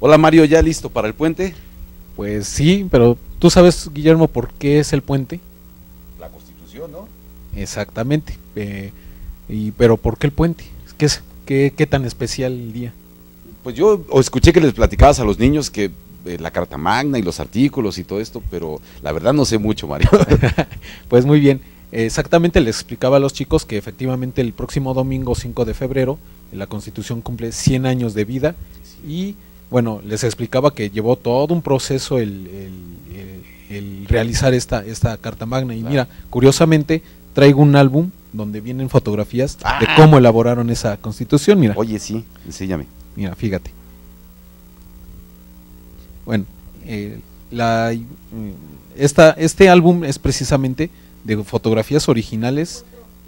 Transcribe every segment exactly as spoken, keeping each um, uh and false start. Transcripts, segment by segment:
Hola Mario, ¿ya listo para el puente? Pues sí, pero tú sabes, Guillermo, por qué es el puente. La Constitución, ¿no? Exactamente. Eh, y pero ¿por qué el puente? ¿Qué, es, qué, qué tan especial el día? Pues yo o escuché que les platicabas a los niños que eh, la Carta Magna y los artículos y todo esto, pero la verdad no sé mucho, Mario. Pues muy bien. Exactamente, les explicaba a los chicos que efectivamente el próximo domingo cinco de febrero la Constitución cumple cien años de vida y bueno, les explicaba que llevó todo un proceso el, el, el, el realizar esta, esta Carta Magna y claro. Mira, curiosamente traigo un álbum donde vienen fotografías ah. de cómo elaboraron esa Constitución, mira. Oye, sí, enséñame. Mira, fíjate. Bueno, eh, la, esta, este álbum es precisamente de fotografías originales,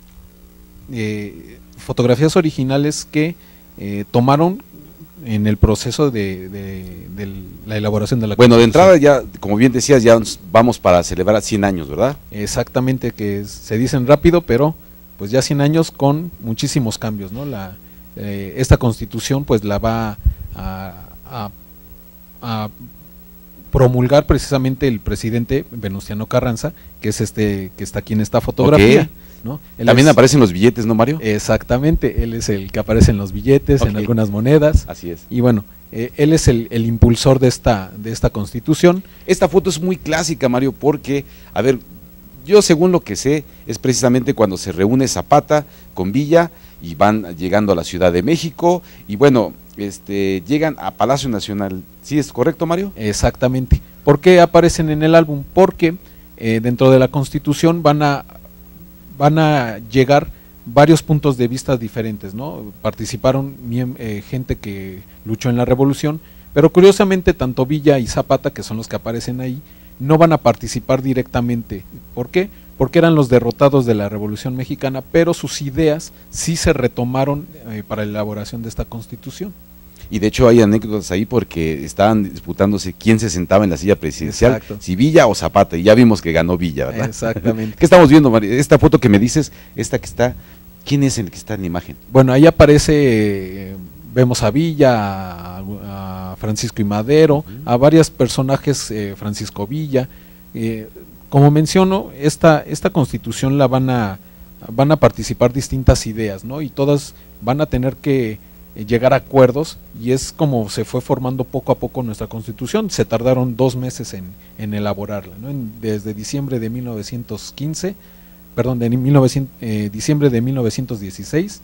eh, fotografías originales que eh, tomaron en el proceso de, de, de la elaboración de la Bueno, de entrada ya, como bien decías, ya vamos para celebrar cien años, ¿verdad? Exactamente, que se dicen rápido, pero pues ya cien años con muchísimos cambios, ¿no? La, eh, esta Constitución pues la va a, a, a promulgar precisamente el presidente Venustiano Carranza, que es este que está aquí en esta fotografía. Okay. ¿No? También es, aparecen los billetes, ¿no, Mario? Exactamente, él es el que aparece en los billetes, okay. en algunas monedas. Así es. Y bueno, eh, él es el, el impulsor de esta, de esta Constitución. Esta foto es muy clásica, Mario, porque, a ver, yo según lo que sé, es precisamente cuando se reúne Zapata con Villa y van llegando a la Ciudad de México y bueno, este, llegan a Palacio Nacional. ¿Sí es correcto, Mario? Exactamente. ¿Por qué aparecen en el álbum? Porque eh, dentro de la Constitución van a van a llegar varios puntos de vista diferentes, ¿no? Participaron eh, gente que luchó en la revolución, pero curiosamente tanto Villa y Zapata, que son los que aparecen ahí, no van a participar directamente. ¿Por qué? Porque eran los derrotados de la Revolución Mexicana, pero sus ideas sí se retomaron eh, para la elaboración de esta Constitución. Y de hecho hay anécdotas ahí porque estaban disputándose quién se sentaba en la silla presidencial, exacto. si Villa o Zapata, y ya vimos que ganó Villa, ¿verdad? Exactamente. ¿Qué estamos viendo, María? Esta foto que me dices, esta que está, ¿quién es el que está en la imagen? Bueno, ahí aparece, eh, vemos a Villa, a, a Francisco I. Madero, uh-huh. a varios personajes, eh, Francisco Villa. Eh, como menciono, esta, esta Constitución la van a, van a participar distintas ideas, ¿no? Y todas van a tener que llegar a acuerdos y es como se fue formando poco a poco nuestra Constitución. Se tardaron dos meses en, en elaborarla, ¿no? En, desde diciembre de mil novecientos quince, perdón, de mil novecientos, eh, diciembre de mil novecientos dieciséis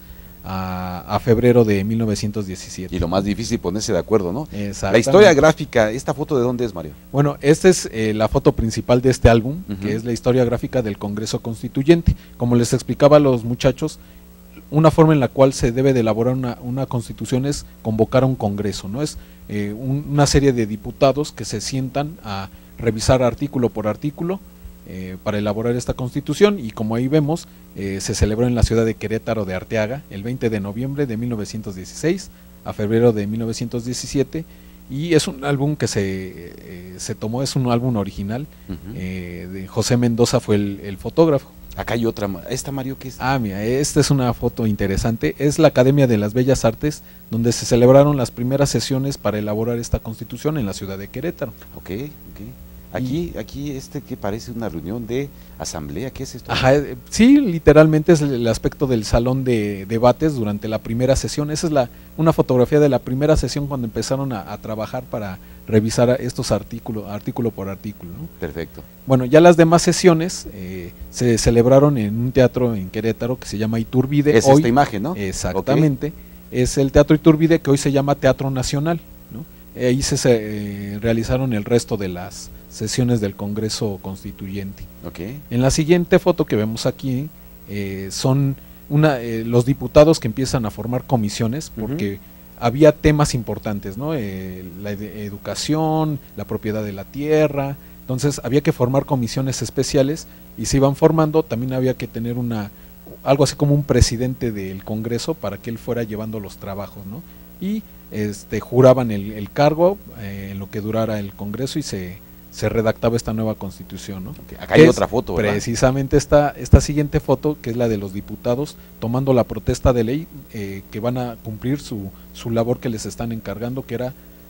a, a febrero de mil novecientos diecisiete. Y lo más difícil ponerse de acuerdo, ¿no? Exactamente. La historia gráfica, ¿esta foto de dónde es, Mario? Bueno, esta es eh, la foto principal de este álbum, uh-huh. que es la historia gráfica del Congreso Constituyente. Como les explicaba a los muchachos, una forma en la cual se debe de elaborar una, una constitución es convocar a un congreso, ¿no? Es eh, un, una serie de diputados que se sientan a revisar artículo por artículo eh, para elaborar esta constitución y como ahí vemos, eh, se celebró en la ciudad de Querétaro de Arteaga el veinte de noviembre de mil novecientos dieciséis a febrero de mil novecientos diecisiete y es un álbum que se, eh, se tomó, es un álbum original, uh-huh. eh, de José Mendoza fue el, el fotógrafo. Acá hay otra, ¿esta, Mario, qué es? Ah, mira, esta es una foto interesante, es la Academia de las Bellas Artes, donde se celebraron las primeras sesiones para elaborar esta Constitución en la ciudad de Querétaro. Ok, ok. Aquí, y, aquí este que parece una reunión de asamblea, ¿qué es esto? Ajá, sí, literalmente es el aspecto del salón de debates durante la primera sesión, esa es la una fotografía de la primera sesión cuando empezaron a, a trabajar para revisar estos artículos, artículo por artículo, ¿no? Perfecto. Bueno, ya las demás sesiones eh, se celebraron en un teatro en Querétaro que se llama Iturbide. Es hoy, esta imagen, ¿no? Exactamente, okay. Es el Teatro Iturbide que hoy se llama Teatro Nacional, ¿no? Ahí se, se eh, realizaron el resto de las sesiones del Congreso Constituyente. Okay. En la siguiente foto que vemos aquí eh, son una, eh, los diputados que empiezan a formar comisiones porque uh-huh. había temas importantes, ¿no? Eh, la ed- educación, la propiedad de la tierra, entonces había que formar comisiones especiales y se iban formando, también había que tener una algo así como un presidente del Congreso para que él fuera llevando los trabajos, ¿no? Y este juraban el, el cargo eh, en lo que durara el Congreso y se se redactaba esta nueva Constitución, ¿no? Okay. Acá hay es otra foto, ¿verdad? Precisamente esta, esta siguiente foto, que es la de los diputados tomando la protesta de ley, eh, que van a cumplir su, su labor que les están encargando, que era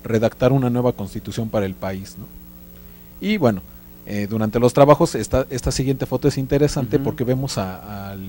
redactar una nueva constitución para el país, ¿no? Y bueno, eh, durante los trabajos, esta, esta siguiente foto es interesante, uh-huh, porque vemos a, a,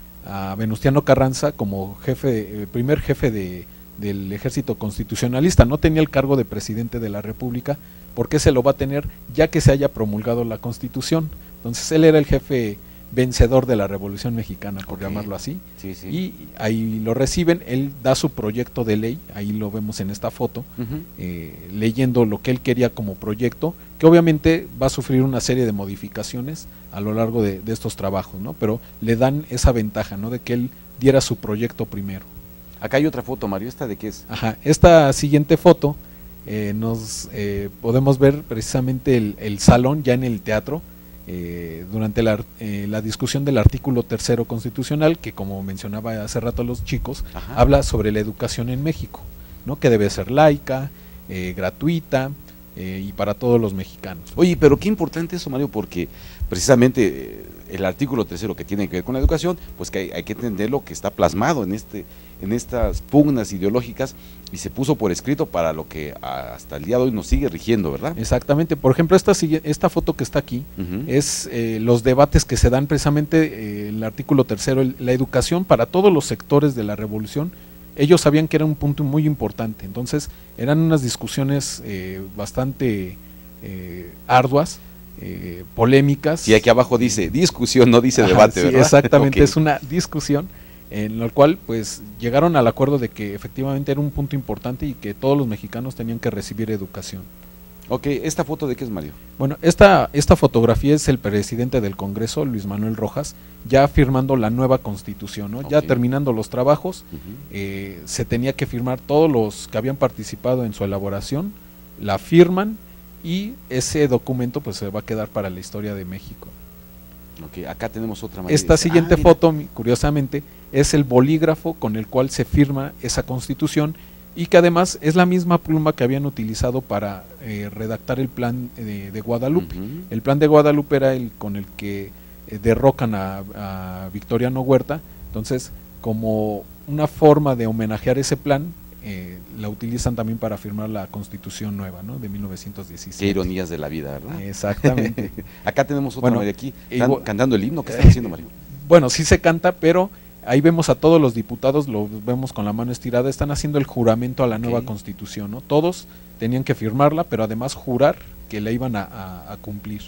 a Venustiano Carranza como jefe, eh, primer jefe de, del ejército constitucionalista. No tenía el cargo de presidente de la República, porque se lo va a tener ya que se haya promulgado la Constitución. Entonces él era el jefe vencedor de la Revolución Mexicana, por okay, llamarlo así, sí, sí. Y ahí lo reciben, él da su proyecto de ley, ahí lo vemos en esta foto, uh-huh, eh, leyendo lo que él quería como proyecto, que obviamente va a sufrir una serie de modificaciones a lo largo de, de estos trabajos, ¿no? Pero le dan esa ventaja, ¿no? De que él diera su proyecto primero. Acá hay otra foto, Mario, ¿esta de qué es? Ajá, esta siguiente foto eh, nos eh, podemos ver precisamente el, el salón ya en el teatro, Eh, durante la, eh, la discusión del artículo tercero constitucional, que como mencionaba hace rato a los chicos, ajá, habla sobre la educación en México, ¿no? Que debe ser laica, eh, gratuita eh, y para todos los mexicanos. Oye, pero qué importante eso, Mario, porque precisamente eh, el artículo tercero que tiene que ver con la educación, pues que hay, hay que entender lo que está plasmado en este en estas pugnas ideológicas y se puso por escrito para lo que hasta el día de hoy nos sigue rigiendo, ¿verdad? Exactamente. Por ejemplo, esta, esta foto que está aquí, uh-huh, es eh, los debates que se dan precisamente, eh, el artículo tercero, el, la educación para todos los sectores de la revolución. Ellos sabían que era un punto muy importante, entonces eran unas discusiones eh, bastante eh, arduas, eh, polémicas. Y aquí abajo dice discusión, no dice Ajá, debate, sí, ¿verdad? Exactamente, okay, es una discusión en la cual pues llegaron al acuerdo de que efectivamente era un punto importante y que todos los mexicanos tenían que recibir educación. Ok, ¿esta foto de qué es, Mario? Bueno, esta, esta fotografía es el presidente del Congreso, Luis Manuel Rojas, ya firmando la nueva Constitución, ¿no? Okay. Ya terminando los trabajos, uh-huh, eh, se tenía que firmar todos los que habían participado en su elaboración, la firman y ese documento pues se va a quedar para la historia de México. Ok, acá tenemos otra manera. Esta siguiente ah, foto, curiosamente, es el bolígrafo con el cual se firma esa Constitución y que además es la misma pluma que habían utilizado para eh, redactar el plan de, de Guadalupe. Uh-huh. El plan de Guadalupe era el con el que eh, derrocan a, a Victoriano Huerta, entonces como una forma de homenajear ese plan, eh, la utilizan también para firmar la Constitución nueva, ¿no? De mil novecientos diecisiete. Qué ironías de la vida, ¿verdad? Exactamente. Acá tenemos otra, bueno, Mario, aquí, están igual, cantando el himno. ¿Qué están haciendo, Mario? Bueno, sí se canta, pero ahí vemos a todos los diputados, los vemos con la mano estirada, están haciendo el juramento a la okay, nueva Constitución, ¿no? Todos tenían que firmarla, pero además jurar que la iban a, a, a cumplir.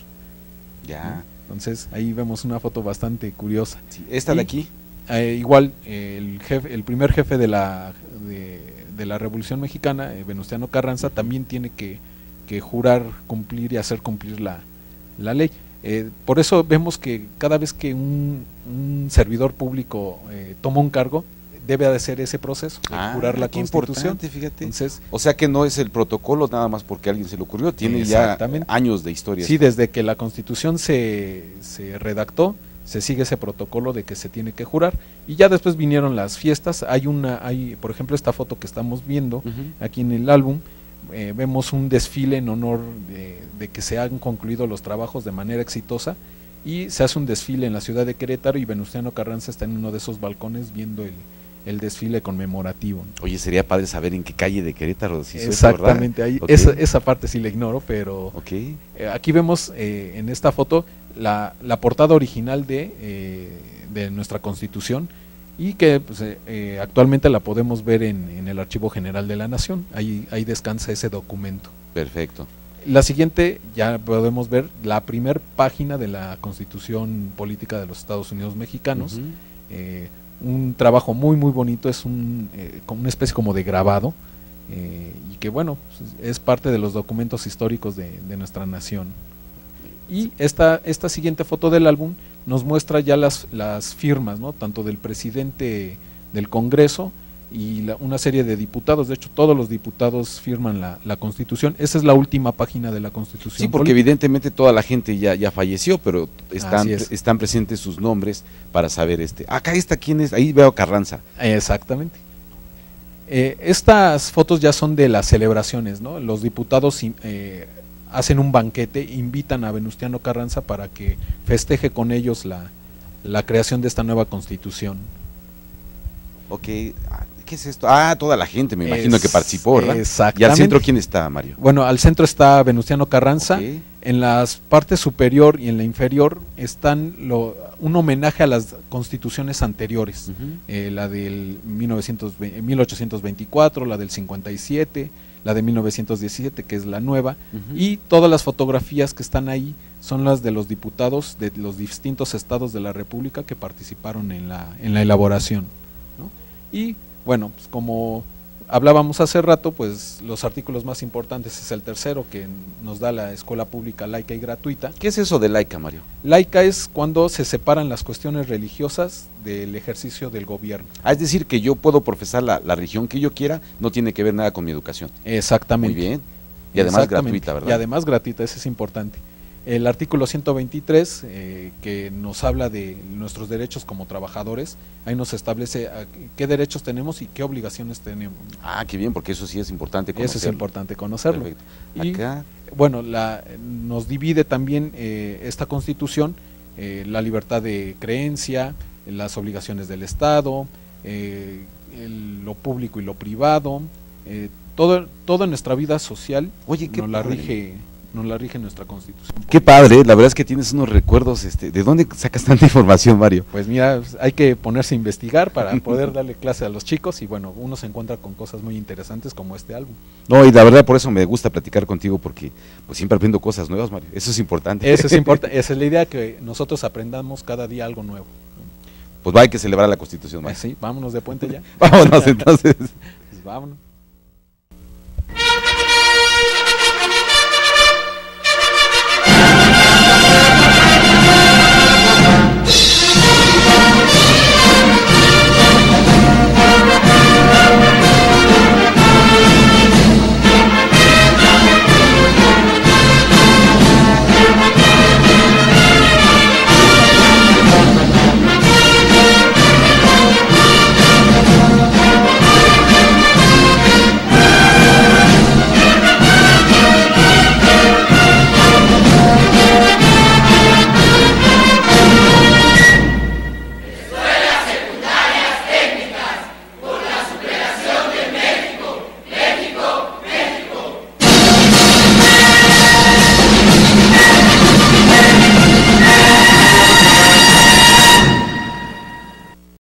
Ya. ¿No? Entonces, ahí vemos una foto bastante curiosa. Sí, esta y, de aquí. Eh, igual, eh, el, jefe, el primer jefe de la, de, de la Revolución Mexicana, eh, Venustiano Carranza, uh-huh, también tiene que, que jurar, cumplir y hacer cumplir la, la ley. Eh, por eso vemos que cada vez que un, un servidor público eh, toma un cargo, debe de hacer ese proceso, de ah, jurar la Constitución. Fíjate. Entonces, o sea que no es el protocolo nada más porque a alguien se le ocurrió, tiene ya años de historia. Sí, desde que la Constitución se, se redactó, se sigue ese protocolo de que se tiene que jurar y ya después vinieron las fiestas. Hay una, hay, por ejemplo, esta foto que estamos viendo uh-huh, aquí en el álbum. Eh, vemos un desfile en honor de, de que se han concluido los trabajos de manera exitosa y se hace un desfile en la ciudad de Querétaro y Venustiano Carranza está en uno de esos balcones viendo el, el desfile conmemorativo. Oye, sería padre saber en qué calle de Querétaro se hizo. Exactamente, eso, ahí, okay, esa, esa parte sí la ignoro, pero okay, eh, aquí vemos eh, en esta foto la, la portada original de, eh, de nuestra Constitución y que pues, eh, actualmente la podemos ver en, en el Archivo General de la Nación, ahí, ahí descansa ese documento. Perfecto. La siguiente ya podemos ver la primer página de la Constitución Política de los Estados Unidos Mexicanos, uh-huh, eh, un trabajo muy muy bonito, es un, eh, como una especie como de grabado eh, y que bueno, es parte de los documentos históricos de, de nuestra nación. Y esta, esta siguiente foto del álbum nos muestra ya las, las firmas, ¿no? Tanto del presidente del Congreso y la, una serie de diputados. De hecho, todos los diputados firman la, la Constitución. Esa es la última página de la Constitución. Sí, porque política, evidentemente toda la gente ya, ya falleció, pero están, están presentes sus nombres para saber este. Acá está quién es, ahí veo Carranza. Exactamente. Eh, estas fotos ya son de las celebraciones, ¿no? Los diputados eh, hacen un banquete, invitan a Venustiano Carranza para que festeje con ellos la, la creación de esta nueva Constitución. Ok, ¿Qué es esto? Ah, toda la gente, me imagino Es, que participó, ¿verdad? Exactamente. ¿Y al centro quién está, Mario? Bueno, al centro está Venustiano Carranza. Okay. En las partes superior y en la inferior están lo, un homenaje a las constituciones anteriores, uh-huh. eh, la del mil ochocientos veinticuatro, la del cincuenta y siete, la de mil novecientos diecisiete, que es la nueva, uh-huh. y todas las fotografías que están ahí son las de los diputados de los distintos estados de la República que participaron en la, en la elaboración, ¿no? Y bueno, pues como hablábamos hace rato, pues los artículos más importantes es el tercero, que nos da la escuela pública laica y gratuita. ¿Qué es eso de laica, Mario? Laica es cuando se separan las cuestiones religiosas del ejercicio del gobierno. Ah, es decir, que yo puedo profesar la, la religión que yo quiera, no tiene que ver nada con mi educación. Exactamente. Muy bien. Y además gratuita, ¿verdad? Y además gratuita, eso es importante. El artículo ciento veintitrés, eh, que nos habla de nuestros derechos como trabajadores, ahí nos establece a, qué derechos tenemos y qué obligaciones tenemos. Ah, qué bien, porque eso sí es importante conocerlo. Eso es importante conocerlo. Perfecto. Y, acá. bueno, la, nos divide también eh, esta Constitución, eh, la libertad de creencia, las obligaciones del Estado, eh, el, lo público y lo privado, eh, todo, todo en nuestra vida social. Oye, qué nos la padre. rige nos la rige nuestra Constitución. Qué padre, la verdad es que tienes unos recuerdos, este, ¿de dónde sacas tanta información, Mario? Pues mira, hay que ponerse a investigar para poder darle clase a los chicos y bueno, uno se encuentra con cosas muy interesantes como este álbum. No, y la verdad por eso me gusta platicar contigo, porque pues siempre aprendo cosas nuevas, Mario, eso es importante. Eso es importante, esa es la idea, que nosotros aprendamos cada día algo nuevo. Pues va, hay que celebrar la Constitución, Mario. Sí, vámonos de puente ya. Vámonos entonces. Pues vámonos.